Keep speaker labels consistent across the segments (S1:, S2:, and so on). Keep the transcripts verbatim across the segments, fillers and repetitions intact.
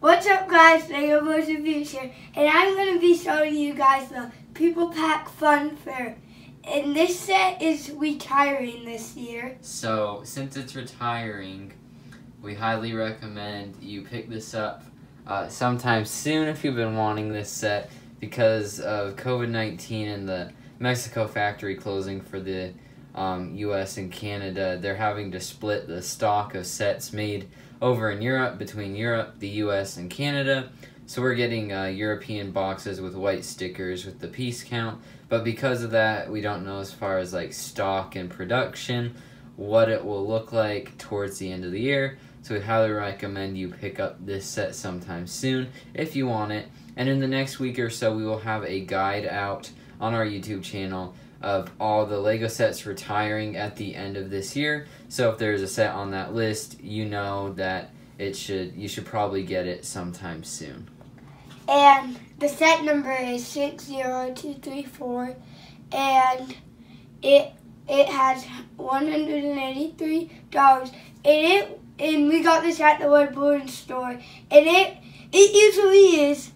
S1: What's up, guys? Lego Motion Views here, and I'm going to be showing you guys the People Pack Fun Fair. And this set is retiring this year.
S2: So, since it's retiring, we highly recommend you pick this up uh, sometime soon if you've been wanting this set, because of COVID nineteen and the Mexico factory closing for the um, U S and Canada. They're having to split the stock of sets made over in Europe between Europe, the U S, and Canada. So we're getting uh, European boxes with white stickers with the piece count, but because of that, we don't know as far as like stock and production what it will look like towards the end of the year. So we highly recommend you pick up this set sometime soon if you want it. And in the next week or so, we will have a guide out on our YouTube channel of all the Lego sets retiring at the end of this year. So if there's a set on that list, you know that it should you should probably get it sometime soon.
S1: And the set number is six zero two three four, and it it has one hundred eighty-three dollars. And it and we got this at the Wood Balloon store, and it it usually is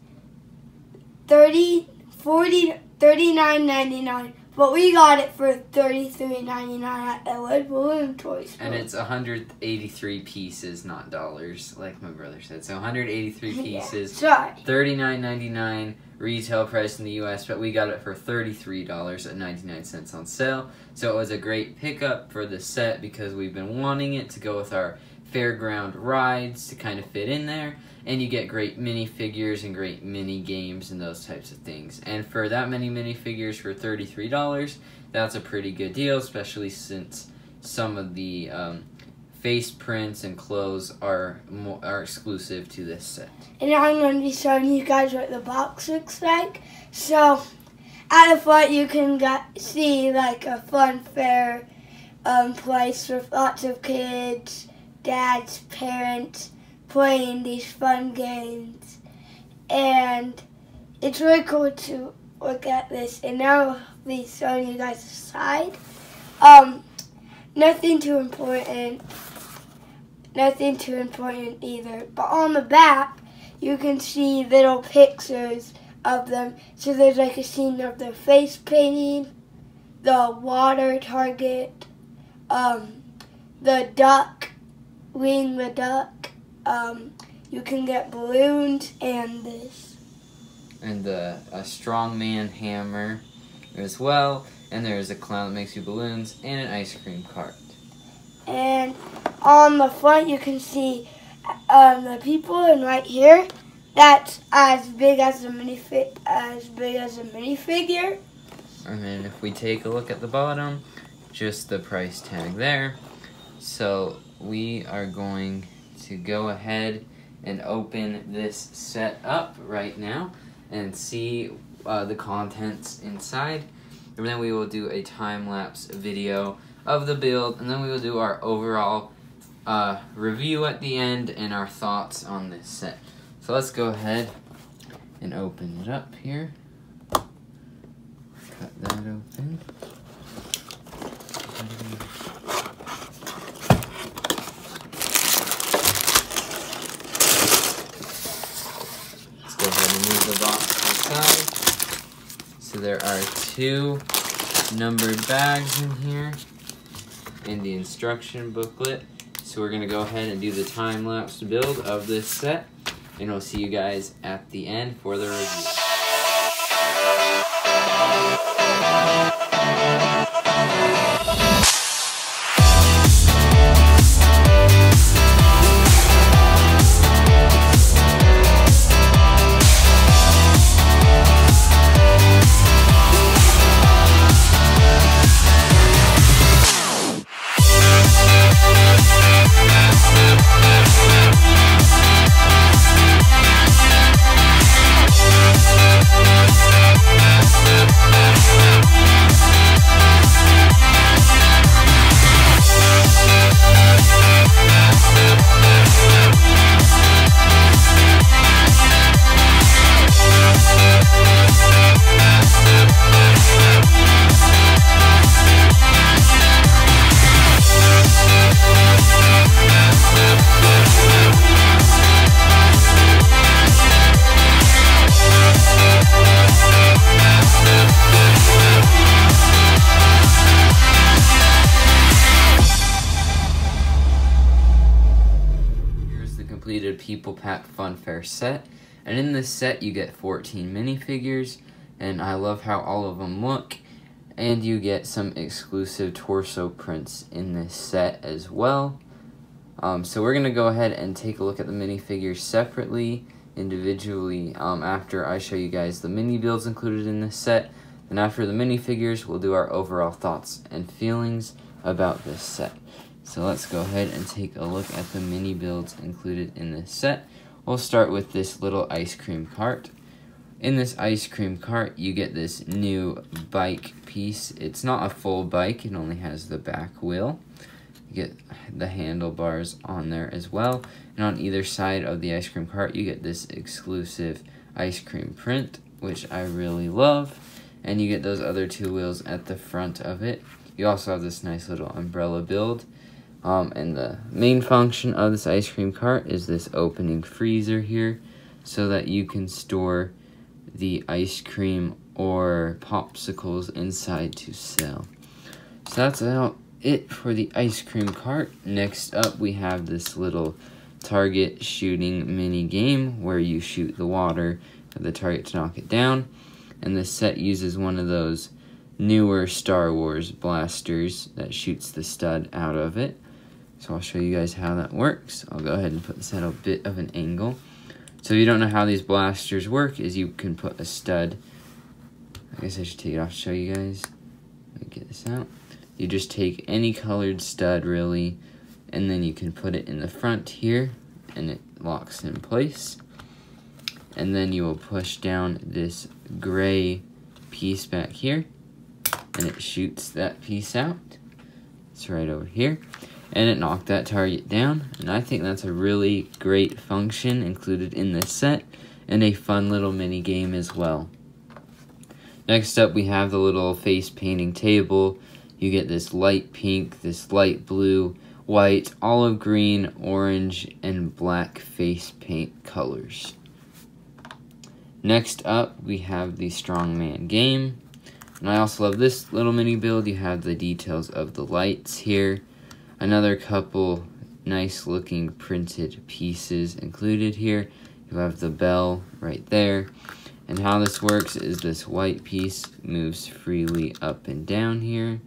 S1: thirty, forty, thirty-nine ninety-nine. But we got it for thirty-three ninety-nine at the Wood Balloon toy store.
S2: And it's one hundred eighty-three pieces, not dollars, like my brother said. So one hundred eighty-three pieces,
S1: yeah,
S2: thirty-nine ninety-nine retail price in the U S, but we got it for thirty-three dollars and ninety-nine cents on sale. So it was a great pickup for the set because we've been wanting it to go with our fairground rides to kind of fit in there. And you get great minifigures and great mini games and those types of things. And for that many minifigures for thirty-three dollars, that's a pretty good deal, especially since some of the um, face prints and clothes are more, are exclusive to this set.
S1: And I'm going to be showing you guys what the box looks like. So, at the front you can get, see like a fun fair um, place with lots of kids, dads, parents, playing these fun games, and it's really cool to look at this. And now I'll be showing you guys the side. Um, nothing too important, nothing too important either. But on the back, you can see little pictures of them. So there's like a scene of their face painting, the water target, um, the duck, Wing the duck. Um, you can get balloons and this.
S2: And the, a strongman hammer as well. And there's a clown that makes you balloons and an ice cream cart.
S1: And on the front you can see um, the people, and right here, that's as big as a minifig, as big as a minifigure.
S2: And then if we take a look at the bottom, just the price tag there. So we are going to go ahead and open this set up right now and see uh, the contents inside. And then we will do a time-lapse video of the build, and then we will do our overall uh, review at the end and our thoughts on this set. So let's go ahead and open it up here. Cut that open. The box inside. So there are two numbered bags in here and the instruction booklet. So we're gonna go ahead and do the time-lapse build of this set, and we'll see you guys at the end for the review. limited People Pack Fun Fair set. And in this set, you get fourteen minifigures, and I love how all of them look. And you get some exclusive torso prints in this set as well. Um, so we're going to go ahead and take a look at the minifigures separately, individually, um, after I show you guys the mini builds included in this set. And after the minifigures, we'll do our overall thoughts and feelings about this set. So let's go ahead and take a look at the mini builds included in this set. We'll start with this little ice cream cart. In this ice cream cart, you get this new bike piece. It's not a full bike, it only has the back wheel. You get the handlebars on there as well. And on either side of the ice cream cart, you get this exclusive ice cream print, which I really love. And you get those other two wheels at the front of it. You also have this nice little umbrella build. Um, and the main function of this ice cream cart is this opening freezer here, so that you can store the ice cream or popsicles inside to sell. So that's about it for the ice cream cart. Next up, we have this little target shooting mini game where you shoot the water at the target to knock it down. And this set uses one of those newer Star Wars blasters that shoots the stud out of it. So I'll show you guys how that works. I'll go ahead and put this at a bit of an angle. So if you don't know how these blasters work, is you can put a stud. I guess I should take it off to show you guys. Let me get this out. You just take any colored stud really, and then you can put it in the front here, and it locks in place. And then you will push down this gray piece back here, and it shoots that piece out. It's right over here. And it knocked that target down, and I think that's a really great function included in this set, and a fun little mini game as well. Next up, we have the little face painting table. You get this light pink, this light blue, white, olive green, orange, and black face paint colors. Next up, we have the Strongman game. And I also love this little mini build. You have the details of the lights here. Another couple nice looking printed pieces included here. You have the bell right there. And how this works is this white piece moves freely up and down here.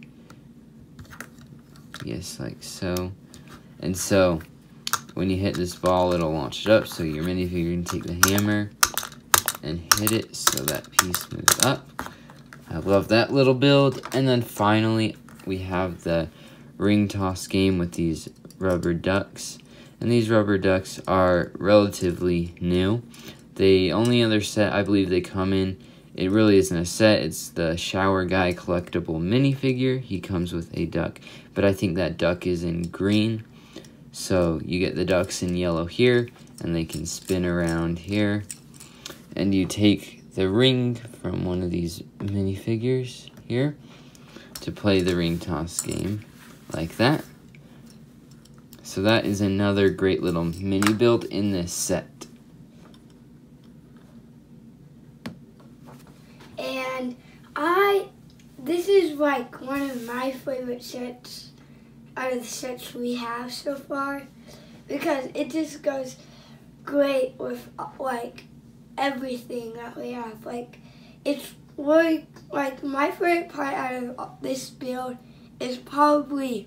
S2: Yes, like so. And so, when you hit this ball, it'll launch it up. So your minifigure can take the hammer and hit it so that piece moves up. I love that little build. And then finally, we have the ring toss game with these rubber ducks. And these rubber ducks are relatively new. The only other set I believe they come in, it really isn't a set, it's the Shower Guy collectible minifigure. He comes with a duck, but I think that duck is in green. So you get the ducks in yellow here, and they can spin around here. And you take the ring from one of these minifigures here to play the ring toss game, like that. So that is another great little mini build in this set.
S1: And I, this is like one of my favorite sets out of the sets we have so far, because it just goes great with like everything that we have. Like, it's really, like, my favorite part out of this build is probably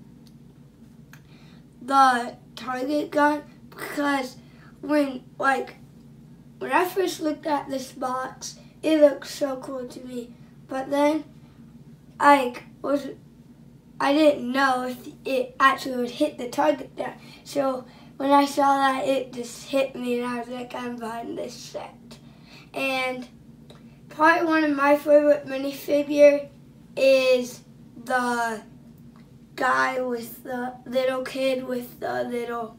S1: the target gun, because when, like, when I first looked at this box, it looked so cool to me. But then, like, was I didn't know if it actually would hit the target down. So when I saw that, it just hit me, and I was like, I'm buying this set. And probably one of my favorite minifigure is the guy with the little kid with the little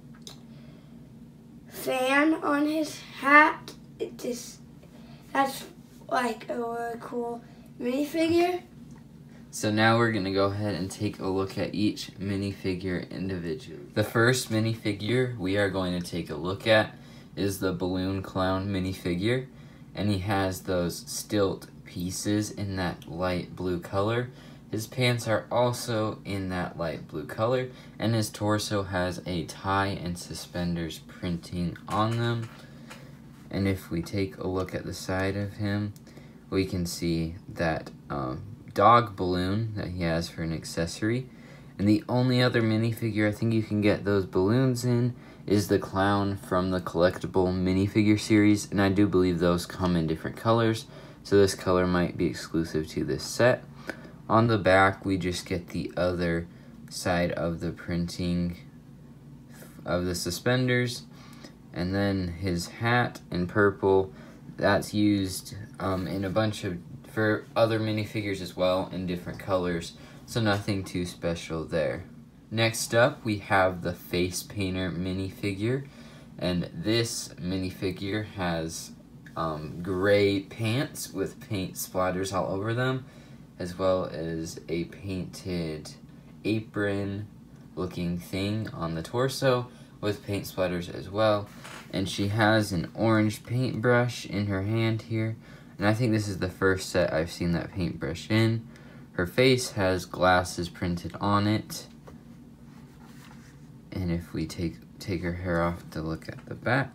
S1: fan on his hat. It just, that's like a really cool minifigure.
S2: So now we're going to go ahead and take a look at each minifigure individually. The first minifigure we are going to take a look at is the Balloon Clown minifigure. And he has those stilt pieces in that light blue color. His pants are also in that light blue color, and his torso has a tie and suspenders printing on them. And if we take a look at the side of him, we can see that um, dog balloon that he has for an accessory. And the only other minifigure I think you can get those balloons in is the clown from the collectible minifigure series, and I do believe those come in different colors, so this color might be exclusive to this set. On the back, we just get the other side of the printing of the suspenders, and then his hat in purple, that's used um, in a bunch of, for other minifigures as well, in different colors, so nothing too special there. Next up, we have the Face Painter minifigure, and this minifigure has um, gray pants with paint splatters all over them, as well as a painted apron looking thing on the torso with paint splatters as well. And she has an orange paintbrush in her hand here, and I think this is the first set I've seen that paintbrush in. Her face has glasses printed on it. And if we take take her hair off to look at the back,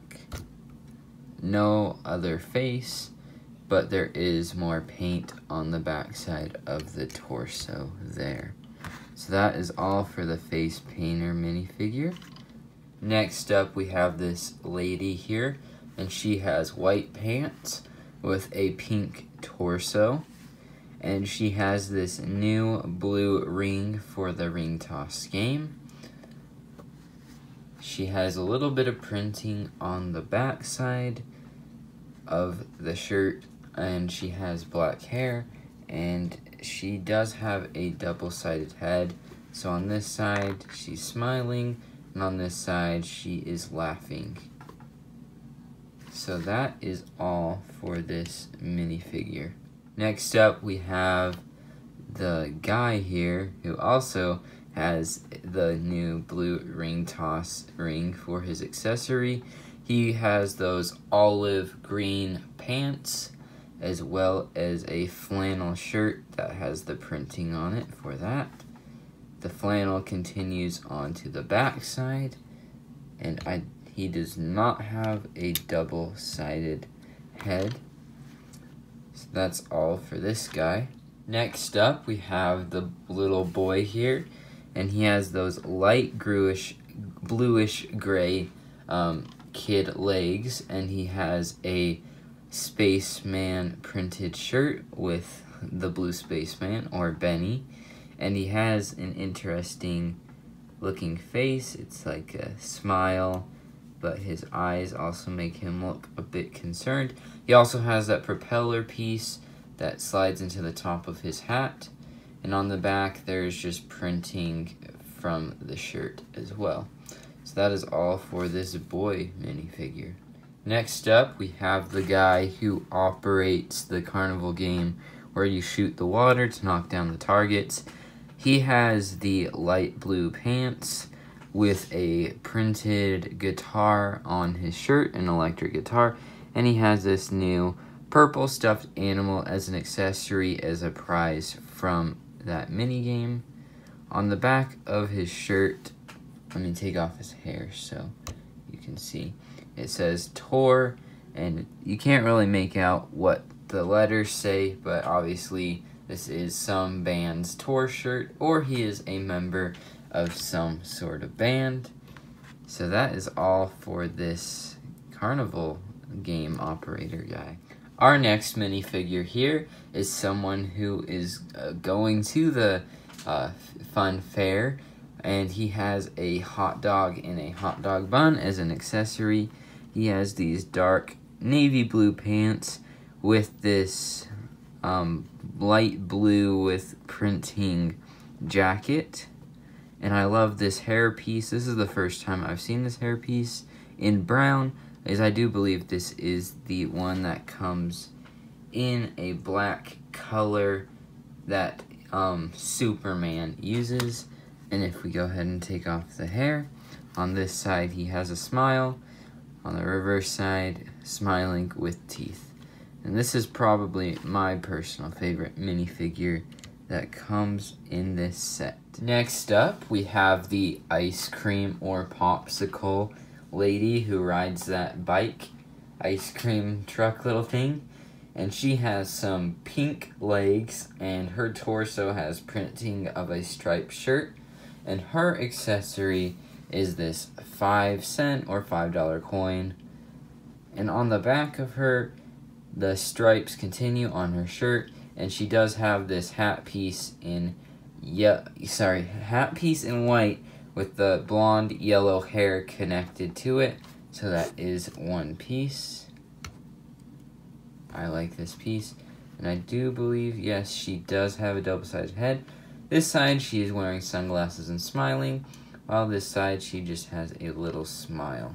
S2: no other face, but there is more paint on the back side of the torso there. So that is all for the Face Painter minifigure. Next up, we have this lady here, and she has white pants with a pink torso, and she has this new blue ring for the ring toss game. She has a little bit of printing on the back side of the shirt, and she has black hair, and she does have a double-sided head. So on this side, she's smiling, and on this side, she is laughing. So that is all for this minifigure. Next up, we have the guy here who also has the new blue ring toss ring for his accessory. He has those olive green pants, as well as a flannel shirt that has the printing on it for that. The flannel continues on to the back side, and I, he does not have a double-sided head. So that's all for this guy. Next up, we have the little boy here, and he has those light bluish, bluish gray um, kid legs, and he has a spaceman printed shirt with the blue spaceman, or Benny, and he has an interesting looking face. It's like a smile, but his eyes also make him look a bit concerned. He also has that propeller piece that slides into the top of his hat, and on the back there's just printing from the shirt as well. So that is all for this boy minifigure. Next up, we have the guy who operates the carnival game where you shoot the water to knock down the targets. He has the light blue pants with a printed guitar on his shirt, an electric guitar, and he has this new purple stuffed animal as an accessory as a prize from that mini game. On the back of his shirt, let me take off his hair so you can see, it says tour, and you can't really make out what the letters say, but obviously this is some band's tour shirt, or he is a member of some sort of band. So that is all for this carnival game operator guy. Our next minifigure here is someone who is uh, going to the uh, fun fair, and he has a hot dog in a hot dog bun as an accessory. He has these dark navy blue pants with this um, light blue with printing jacket. And I love this hair piece. This is the first time I've seen this hair piece in brown, as I do believe this is the one that comes in a black color that um, Superman uses. And if we go ahead and take off the hair, on this side he has a smile, on the reverse side, smiling with teeth. And this is probably my personal favorite minifigure that comes in this set. Next up, we have the ice cream or popsicle lady who rides that bike ice cream truck little thing. And she has some pink legs, and her torso has printing of a striped shirt. And her accessory is this five cent or five dollar coin. And on the back of her, the stripes continue on her shirt, and she does have this hat piece in yeah, sorry, hat piece in white with the blonde yellow hair connected to it. So that is one piece. I like this piece. And I do believe, yes, she does have a double-sided head. This side, she is wearing sunglasses and smiling, while this side, she just has a little smile.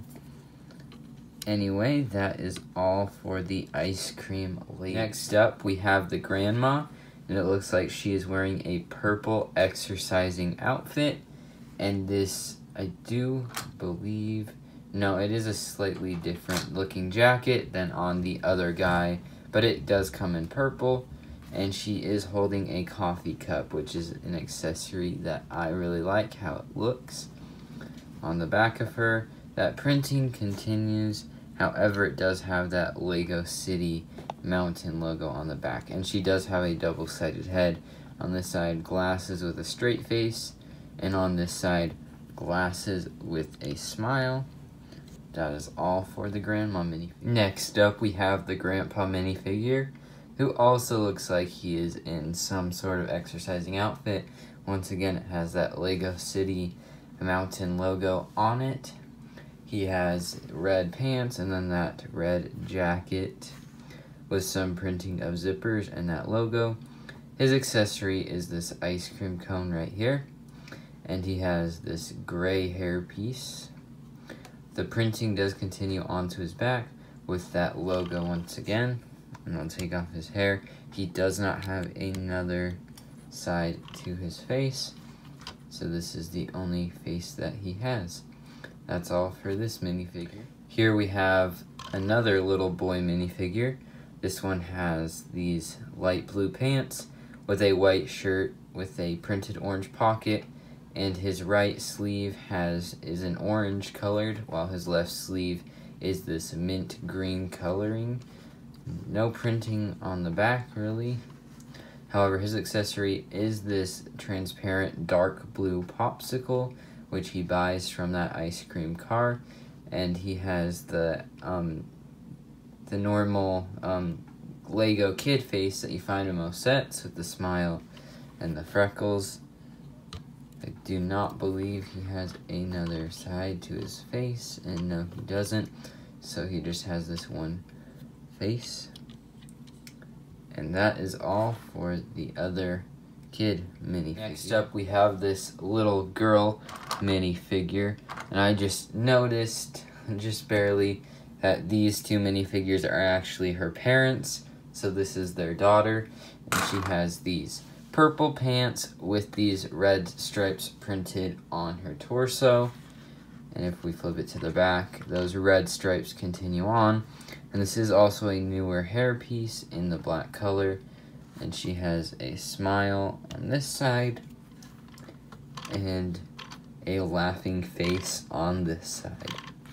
S2: Anyway, that is all for the ice cream lady. Next up, we have the grandma, and it looks like she is wearing a purple exercising outfit. And this, I do believe, no, it is a slightly different looking jacket than on the other guy, but it does come in purple. And she is holding a coffee cup, which is an accessory that I really like how it looks. On the back of her, that printing continues. However, it does have that Lego City mountain logo on the back. And she does have a double-sided head. On this side, glasses with a straight face. And on this side, glasses with a smile. That is all for the grandma minifigure. Next up, we have the grandpa minifigure, who also looks like he is in some sort of exercising outfit. Once again, it has that Lego City mountain logo on it. He has red pants and then that red jacket with some printing of zippers and that logo. His accessory is this ice cream cone right here. And he has this gray hair piece. The printing does continue onto his back with that logo once again. And I'll take off his hair. He does not have another side to his face. So this is the only face that he has. That's all for this minifigure. Here we have another little boy minifigure. This one has these light blue pants with a white shirt with a printed orange pocket, and his right sleeve has is an orange colored, while his left sleeve is this mint green coloring. No printing on the back really. However, his accessory is this transparent dark blue popsicle, which he buys from that ice cream car, and he has the um, the normal um, Lego kid face that you find in most sets with the smile and the freckles. I do not believe he has another side to his face, and no, he doesn't. So he just has this one face. And that is all for the other kid minifigure. Next up, we have this little girl minifigure, and I just noticed, just barely, that these two minifigures are actually her parents. So this is their daughter, and she has these purple pants with these red stripes printed on her torso. And if we flip it to the back, those red stripes continue on. And this is also a newer hairpiece in the black color. And she has a smile on this side and a laughing face on this side.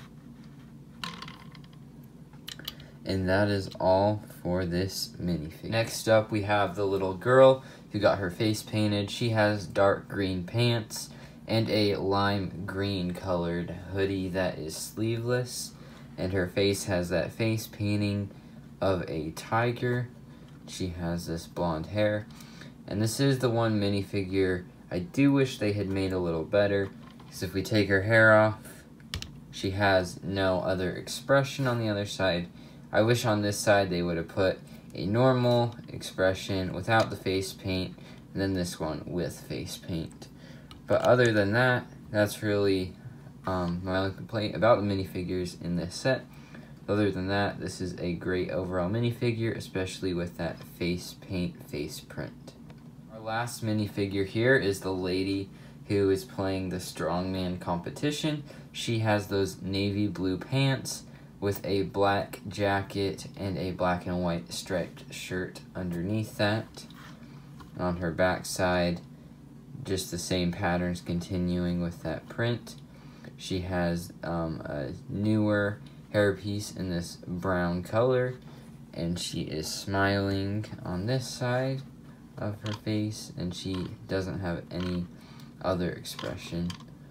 S2: And that is all for this minifigure. Next up, we have the little girl who got her face painted. She has dark green pants and a lime green colored hoodie that is sleeveless. And her face has that face painting of a tiger. She has this blonde hair. And this is the one minifigure I do wish they had made a little better, because if we take her hair off, she has no other expression on the other side. I wish on this side they would have put a normal expression without the face paint, and then this one with face paint. But other than that, that's really um, my only complaint about the minifigures in this set. Other than that, this is a great overall minifigure, especially with that face paint face print. Our last minifigure here is the lady who is playing the strongman competition. She has those navy blue pants with a black jacket and a black and white striped shirt underneath that. On her back side, just the same patterns continuing with that print. She has um, a newer hairpiece in this brown color, and she is smiling on this side of her face, and she doesn't have any other expression.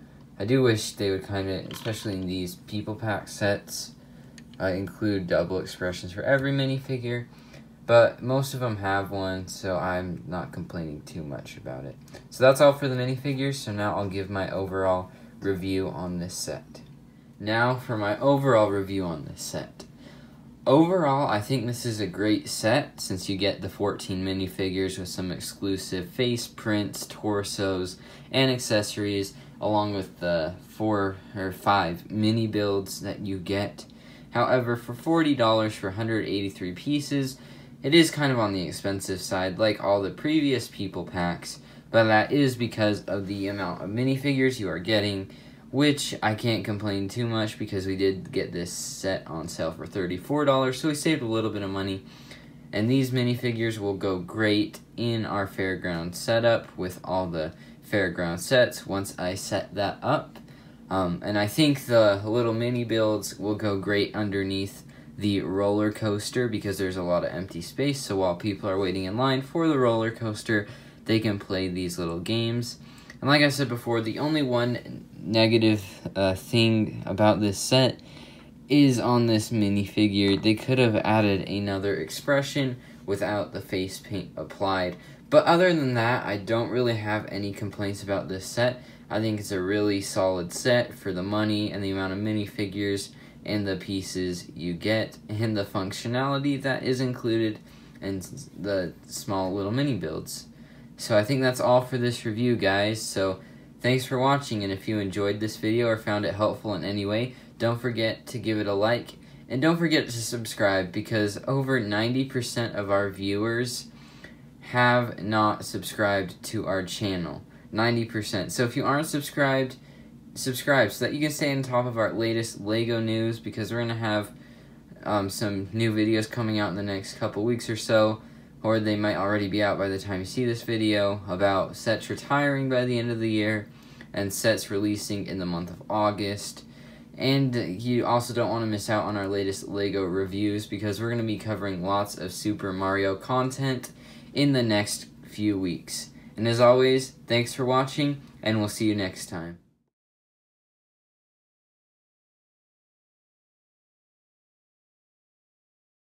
S2: I do wish they would kind of, especially in these People Pack sets, uh, include double expressions for every minifigure, but most of them have one, so I'm not complaining too much about it. So that's all for the minifigures, so now I'll give my overall review on this set. Now for my overall review on this set. Overall, I think this is a great set since you get the fourteen minifigures with some exclusive face prints, torsos, and accessories, along with the four or five mini builds that you get. However, for forty dollars for one hundred eighty-three pieces, it is kind of on the expensive side, like all the previous People Packs, but that is because of the amount of minifigures you are getting, which I can't complain too much because we did get this set on sale for thirty-four dollars, so we saved a little bit of money. And these minifigures will go great in our fairground setup with all the fairground sets once I set that up. Um, and I think the little mini builds will go great underneath the roller coaster because there's a lot of empty space, so while people are waiting in line for the roller coaster, they can play these little games. And like I said before, the only one negative uh, thing about this set is on this minifigure. They could have added another expression without the face paint applied. But other than that, I don't really have any complaints about this set. I think it's a really solid set for the money and the amount of minifigures and the pieces you get and the functionality that is included in the small little mini builds. So I think that's all for this review, guys. So thanks for watching, and if you enjoyed this video or found it helpful in any way, don't forget to give it a like, and don't forget to subscribe, because over ninety percent of our viewers have not subscribed to our channel. ninety percent. So if you aren't subscribed, subscribe so that you can stay on top of our latest LEGO news, because we're going to have um, some new videos coming out in the next couple weeks or so, or they might already be out by the time you see this video, about sets retiring by the end of the year, and sets releasing in the month of August. And you also don't want to miss out on our latest LEGO reviews, because we're going to be covering lots of Super Mario content in the next few weeks. And as always, thanks for watching, and we'll see you next time.